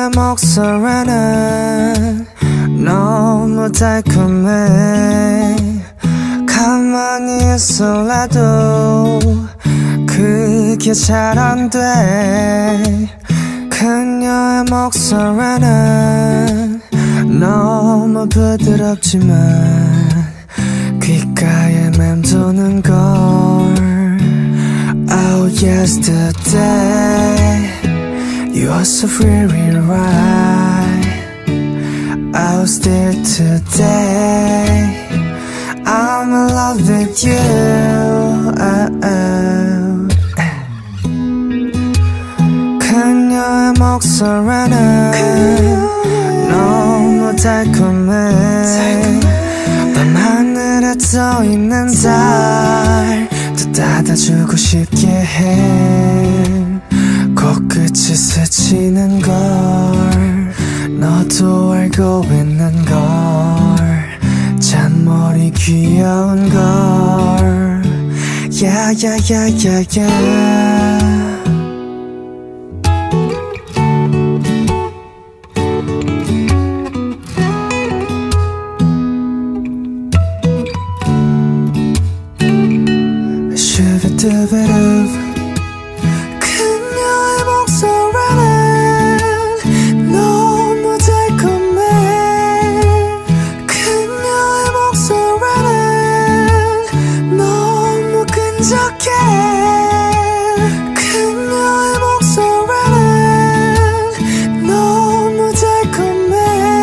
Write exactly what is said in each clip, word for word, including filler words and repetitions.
그녀의 목소리는 너무 달콤해. 가만히 있을래도 그게 잘 안 돼. 그녀의 목소리는 너무 부드럽지만 귓가에 맴도는 걸. Oh yesterday you are so very right. Oh still today I'm in love with you. oh, oh. 그녀의 목소리는 너무 달콤해. 밤하늘에 떠있는 달 또 닫아주고 싶게 해. 코끝이 스치는 걸 너도 알고 있는 걸. 잔머리 귀여운 걸. 야야야야야. 슈비두비두. 그녀의 목소리는 너무 달콤해. 그녀의 목소리는 너무 끈적해. 그녀의 목소리는 너무 달콤해.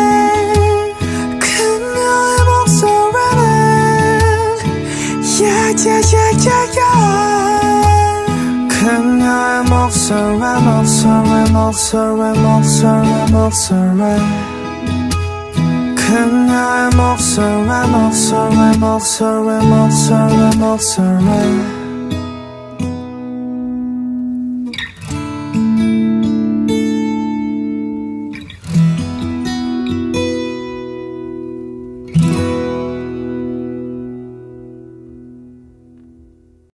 그녀의 목소리는 야야야야야. 그녀의 목소리 목소리 목소리 목소리 목소리. 그녀의 목소리 목소리 목소리 목소리 목소리.